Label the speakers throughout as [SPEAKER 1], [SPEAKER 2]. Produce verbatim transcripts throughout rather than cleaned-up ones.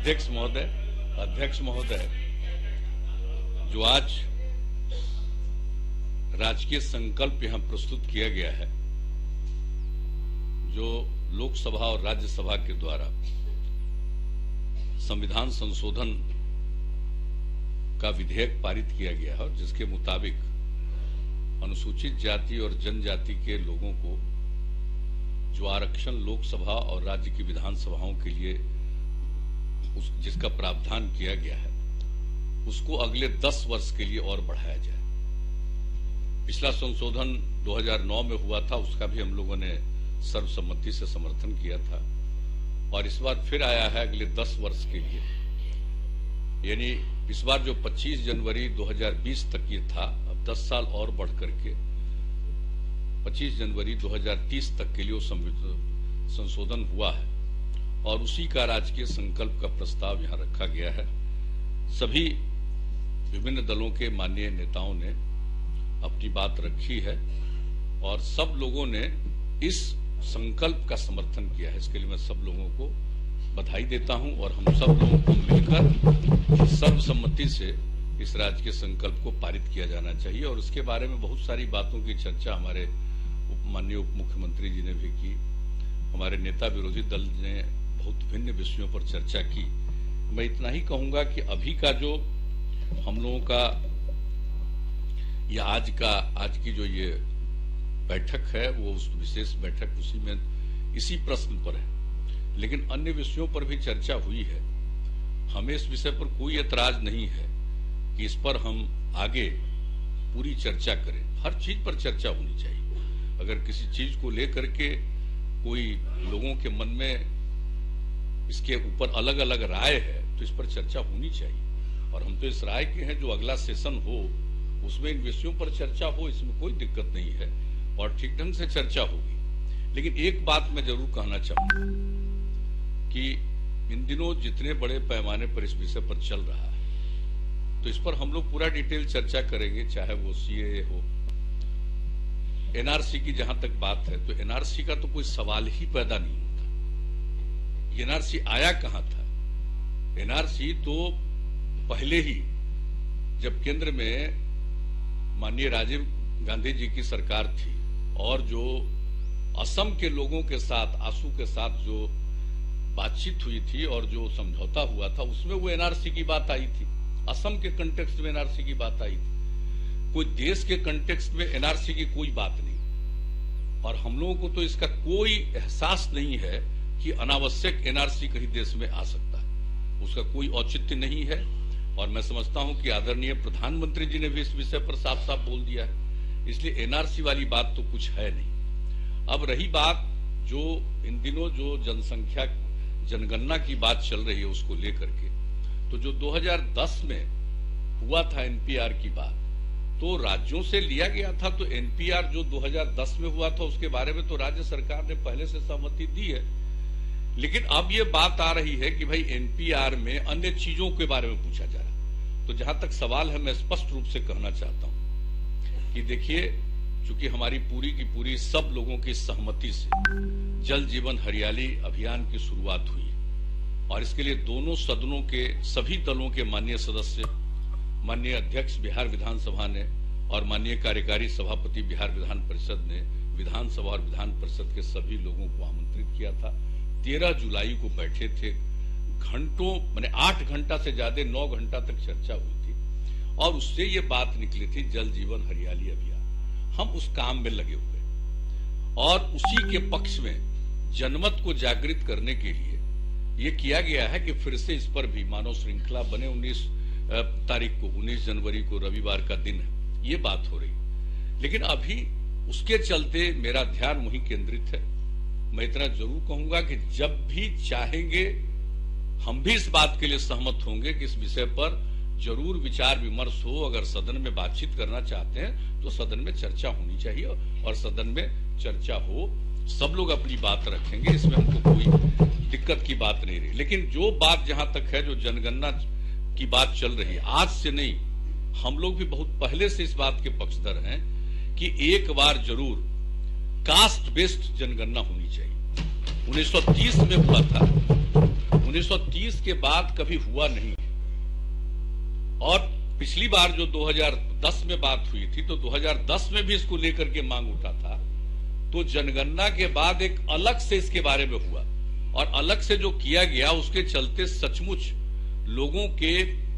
[SPEAKER 1] अध्यक्ष महोदय अध्यक्ष महोदय जो आज राजकीय संकल्प यहां प्रस्तुत किया गया है, जो लोकसभा और राज्यसभा के द्वारा संविधान संशोधन का विधेयक पारित किया गया है और जिसके मुताबिक अनुसूचित जाति और जनजाति के लोगों को जो आरक्षण लोकसभा और राज्य की विधानसभाओं के लिए उस जिसका प्रावधान किया गया है, उसको अगले दस वर्ष के लिए और बढ़ाया जाए। पिछला संशोधन दो हज़ार नौ में हुआ था, उसका भी हम लोगों ने सर्वसम्मति से समर्थन किया था और इस बार फिर आया है अगले दस वर्ष के लिए। यानी इस बार जो पच्चीस जनवरी दो हज़ार बीस तक ये था, अब दस साल और बढ़ करके पच्चीस जनवरी दो हज़ार तीस तक के लिए संशोधन हुआ है और उसी का राजकीय संकल्प का प्रस्ताव यहां रखा गया है। सभी विभिन्न दलों के माननीय नेताओं ने अपनी बात रखी है और सब लोगों ने इस संकल्प का समर्थन किया है। इसके लिए मैं सब लोगों को बधाई देता हूं और हम सब लोगों को मिलकर सर्वसम्मति से इस राजकीय संकल्प को पारित किया जाना चाहिए। और उसके बारे में बहुत सारी बातों की चर्चा हमारे माननीय उप मुख्यमंत्री जी ने भी की, हमारे नेता विरोधी दल ने बहुत भिन्न विषयों पर चर्चा की। मैं इतना ही कहूंगा कि अभी का जो हम लोगों का या आज का आज की जो ये बैठक है वो उस विशेष बैठक उसी में इसी प्रश्न पर है, लेकिन अन्य विषयों पर भी चर्चा हुई है। हमें इस विषय पर कोई एतराज नहीं है कि इस पर हम आगे पूरी चर्चा करें। हर चीज पर चर्चा होनी चाहिए। अगर किसी चीज को लेकर के कोई लोगों के मन में इसके ऊपर अलग अलग राय है तो इस पर चर्चा होनी चाहिए और हम तो इस राय के हैं जो अगला सेशन हो उसमें इन विषयों पर चर्चा हो, इसमें कोई दिक्कत नहीं है और ठीक ढंग से चर्चा होगी। लेकिन एक बात मैं जरूर कहना चाहूंगा कि इन दिनों जितने बड़े पैमाने पर इस विषय पर चल रहा है तो इस पर हम लोग पूरा डिटेल चर्चा करेंगे, चाहे वो सीएए हो, एनआरसी की जहां तक बात है तो एनआरसी का तो कोई सवाल ही पैदा नहीं होता। एनआरसी आया कहां था? एनआरसी तो पहले ही जब केंद्र में माननीय राजीव गांधी जी की सरकार थी और जो असम के लोगों के साथ आसू के साथ जो बातचीत हुई थी और जो समझौता हुआ था उसमें वो एनआरसी की बात आई थी। असम के कंटेक्स्ट में एनआरसी की बात आई थी। कोई देश के कंटेक्स्ट में एनआरसी की कोई बात नहीं और हम लोगों को तो इसका कोई एहसास नहीं है कि अनावश्यक एनआरसी कहीं देश में आ सकता है, उसका कोई औचित्य नहीं है। और मैं समझता हूं कि आदरणीय प्रधानमंत्री जी ने भी इस विषय पर साफ साफ बोल दिया है, इसलिए एनआरसी वाली बात तो कुछ है नहीं। अब रही बात जो इन दिनों जो जनसंख्या जनगणना की बात चल रही है उसको लेकर के, तो जो दो हज़ार दस में हुआ था एनपीआर की बात तो राज्यों से लिया गया था, तो एनपीआर जो दो हज़ार दस में हुआ था उसके बारे में तो राज्य सरकार ने पहले से सहमति दी है। लेकिन अब ये बात आ रही है कि भाई एनपीआर में अन्य चीजों के बारे में पूछा जा रहा है। तो जहां तक सवाल है मैं स्पष्ट रूप से कहना चाहता हूं कि देखिए, चूंकि हमारी पूरी की पूरी सब लोगों की सहमति से जल जीवन हरियाली अभियान की शुरुआत हुई और इसके लिए दोनों सदनों के सभी दलों के माननीय सदस्य, माननीय अध्यक्ष बिहार विधानसभा ने और माननीय कार्यकारी सभापति बिहार विधान परिषद ने विधानसभा और विधान परिषद के सभी लोगों को आमंत्रित किया था। तेरह जुलाई को बैठे थे, घंटों माने आठ घंटा से ज्यादा नौ घंटा तक चर्चा हुई थी और उससे ये बात निकली थी जल जीवन हरियाली अभियान। हम उस काम में लगे हुए और उसी के पक्ष में जनमत को जागृत करने के लिए ये किया गया है कि फिर से इस पर भी मानव श्रृंखला बने। उन्नीस तारीख को उन्नीस जनवरी को रविवार का दिन है, ये बात हो रही। लेकिन अभी उसके चलते मेरा ध्यान वहीं केंद्रित है। मैं इतना जरूर कहूंगा कि जब भी चाहेंगे हम भी इस बात के लिए सहमत होंगे कि इस विषय पर जरूर विचार विमर्श हो। अगर सदन में बातचीत करना चाहते हैं तो सदन में चर्चा होनी चाहिए और सदन में चर्चा हो, सब लोग अपनी बात रखेंगे, इसमें हमको कोई दिक्कत की बात नहीं रही। लेकिन जो बात जहां तक है, जो जनगणना की बात चल रही है, आज से नहीं, हम लोग भी बहुत पहले से इस बात के पक्षधर हैं कि एक बार जरूर कास्ट बेस्ड जनगणना होनी चाहिए। उन्नीस सौ तीस में हुआ था, उन्नीस सौ तीस के बाद कभी हुआ नहीं। और पिछली बार जो दो हज़ार दस में बात हुई थी, तो दो हज़ार दस में भी इसको लेकर के मांग उठा था। तो जनगणना के बाद एक अलग से इसके बारे में हुआ, और अलग से जो किया गया उसके चलते सचमुच लोगों के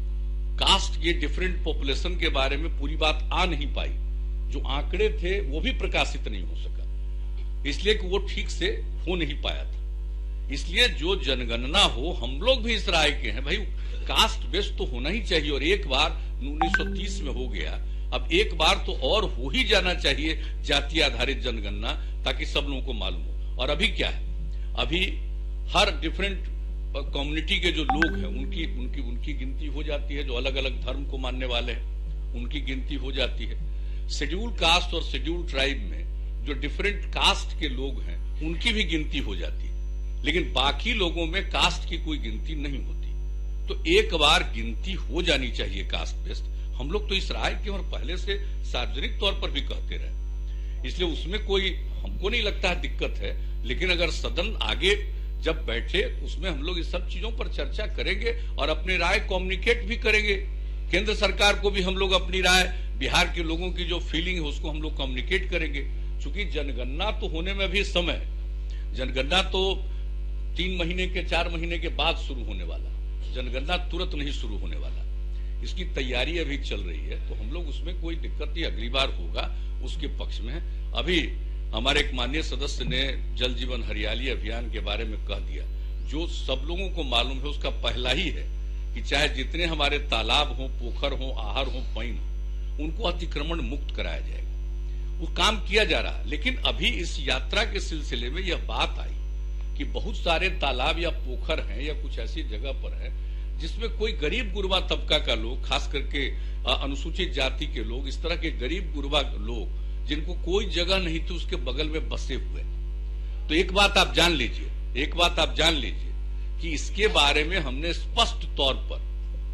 [SPEAKER 1] कास्ट के डिफरेंट पॉपुलेशन के बारे में पूरी बात आ नहीं पाई। जो आंकड़े थे वो भी प्रकाशित नहीं हो सका, इसलिए कि वो ठीक से हो नहीं पाया था। इसलिए जो जनगणना हो, हम लोग भी इस राय के हैं, भाई कास्ट बेस्ड तो होना ही चाहिए। और एक बार उन्नीस सौ तीस में हो गया, अब एक बार तो और हो ही जाना चाहिए जाति आधारित जनगणना, ताकि सब लोगों को मालूम हो। और अभी क्या है, अभी हर डिफरेंट कम्युनिटी के जो लोग हैं उनकी उनकी उनकी गिनती हो जाती है। जो अलग अलग धर्म को मानने वाले हैं उनकी गिनती हो जाती है। शेड्यूल कास्ट और शेड्यूल ट्राइब में जो डिफरेंट कास्ट के लोग हैं उनकी भी गिनती हो जाती है, लेकिन बाकी लोगों में कास्ट की कोई गिनती नहीं होती। तो एक बार गिनती हो जानी चाहिए कास्ट बेस्ड। हम लोग तो इस राय के और पहले से सार्वजनिक तौर पर भी कहते रहे, इसलिए उसमें कोई हमको नहीं लगता है दिक्कत है। लेकिन अगर सदन आगे जब बैठे उसमें हम लोग इस सब चीजों पर चर्चा करेंगे और अपनी राय कम्युनिकेट भी करेंगे। केंद्र सरकार को भी हम लोग अपनी राय, बिहार के लोगों की जो फीलिंग है उसको हम लोग कम्युनिकेट करेंगे। क्योंकि जनगणना तो होने में भी समय है। जनगणना तो तीन महीने के चार महीने के बाद शुरू होने वाला, जनगणना तुरंत नहीं शुरू होने वाला। इसकी तैयारी अभी चल रही है, तो हम लोग उसमें कोई दिक्कत नहीं, अगली बार होगा उसके पक्ष में है। अभी हमारे एक माननीय सदस्य ने जल जीवन हरियाली अभियान के बारे में कह दिया, जो सब लोगों को मालूम है उसका पहला ही है कि चाहे जितने हमारे तालाब हो, पोखर हो, आहर हो, पैन हो, उनको अतिक्रमण मुक्त कराया जाएगा। वो काम किया जा रहा है। लेकिन अभी इस यात्रा के सिलसिले में यह बात आई कि बहुत सारे तालाब या पोखर हैं या कुछ ऐसी जगह पर है जिसमें कोई गरीब गुरबा तबका का लोग, खास करके अनुसूचित जाति के लोग, इस तरह के गरीब गुरबा लोग जिनको कोई जगह नहीं थी उसके बगल में बसे हुए। तो एक बात आप जान लीजिए, एक बात आप जान लीजिए कि इसके बारे में हमने स्पष्ट तौर पर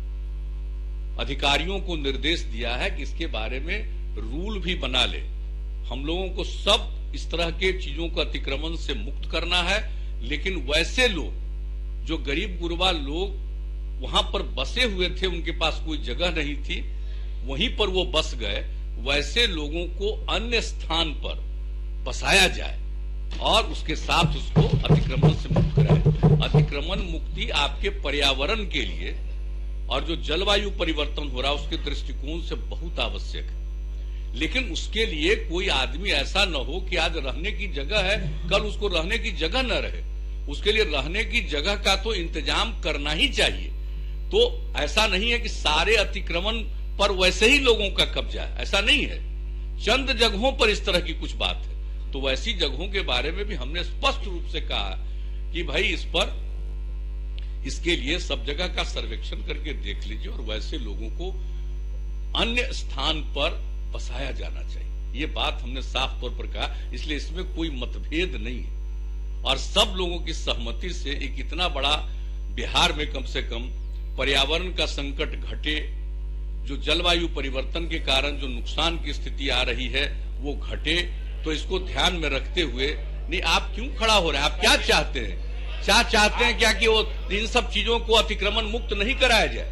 [SPEAKER 1] अधिकारियों को निर्देश दिया है कि इसके बारे में रूल भी बना ले। हम लोगों को सब इस तरह के चीजों को अतिक्रमण से मुक्त करना है। लेकिन वैसे लोग जो गरीब गुरबा लोग वहां पर बसे हुए थे, उनके पास कोई जगह नहीं थी, वहीं पर वो बस गए, वैसे लोगों को अन्य स्थान पर बसाया जाए और उसके साथ उसको अतिक्रमण से मुक्त कराए। अतिक्रमण मुक्ति आपके पर्यावरण के लिए और जो जलवायु परिवर्तन हो रहा है उसके दृष्टिकोण से बहुत आवश्यक है। लेकिन उसके लिए कोई आदमी ऐसा न हो कि आज रहने की जगह है, कल उसको रहने की जगह न रहे। उसके लिए रहने की जगह का तो इंतजाम करना ही चाहिए। तो ऐसा नहीं है कि सारे अतिक्रमण पर वैसे ही लोगों का कब्जा है, ऐसा नहीं है। चंद जगहों पर इस तरह की कुछ बात है। तो वैसी जगहों के बारे में भी हमने स्पष्ट रूप से कहा कि भाई इस पर, इसके लिए सब जगह का सर्वेक्षण करके देख लीजिए और वैसे लोगों को अन्य स्थान पर बसाया जाना चाहिए। ये बात हमने साफ तौर पर कहा, इसलिए इसमें कोई मतभेद नहीं है। और सब लोगों की सहमति से एक इतना बड़ा बिहार में कम से कम पर्यावरण का संकट घटे, जो जलवायु परिवर्तन के कारण जो नुकसान की स्थिति आ रही है वो घटे। तो इसको ध्यान में रखते हुए, नहीं आप क्यों खड़ा हो रहे हैं, आप क्या चाहते हैं? क्या चाहते हैं क्या कि वो इन सब चीजों को अतिक्रमण मुक्त नहीं कराया जाए?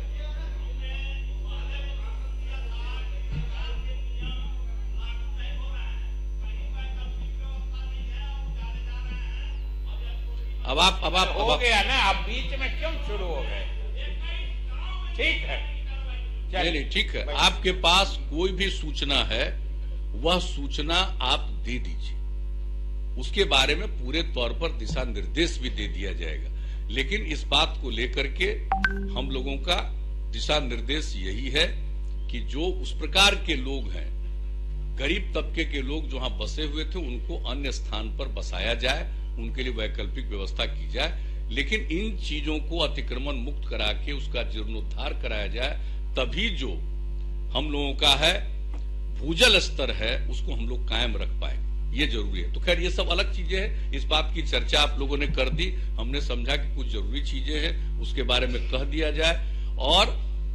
[SPEAKER 1] अब आप अब आप
[SPEAKER 2] हो गया ना, आप बीच में क्यों शुरू हो गए? ठीक है,
[SPEAKER 1] नहीं नहीं ठीक है। आपके पास कोई भी सूचना है वह सूचना आप दे दीजिए, उसके बारे में पूरे तौर पर दिशा निर्देश भी दे दिया जाएगा। लेकिन इस बात को लेकर के हम लोगों का दिशा निर्देश यही है कि जो उस प्रकार के लोग हैं, गरीब तबके के लोग जो वहां बसे हुए थे, उनको अन्य स्थान पर बसाया जाए, उनके लिए वैकल्पिक व्यवस्था की जाए। लेकिन इन चीजों को अतिक्रमण मुक्त करा के उसका जीर्णोद्धार कराया जाए, तभी जो हम लोगों का है भूजल स्तर है उसको हम लोग कायम रख पाएंगे। ये जरूरी है। तो खैर ये सब अलग चीजें हैं, इस बात की चर्चा आप लोगों ने कर दी, हमने समझा कि कुछ जरूरी चीजें हैं उसके बारे में कह दिया जाए। और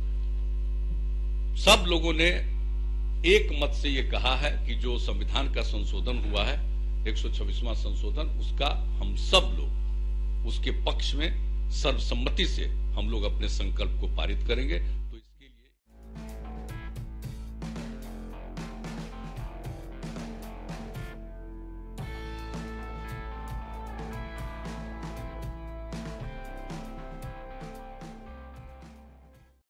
[SPEAKER 1] सब लोगों ने एक मत से ये कहा है कि जो संविधान का संशोधन हुआ है, एक सौ छब्बीसवां संशोधन, उसका हम सब लोग उसके पक्ष में सर्वसम्मति से हम लोग अपने संकल्प को पारित करेंगे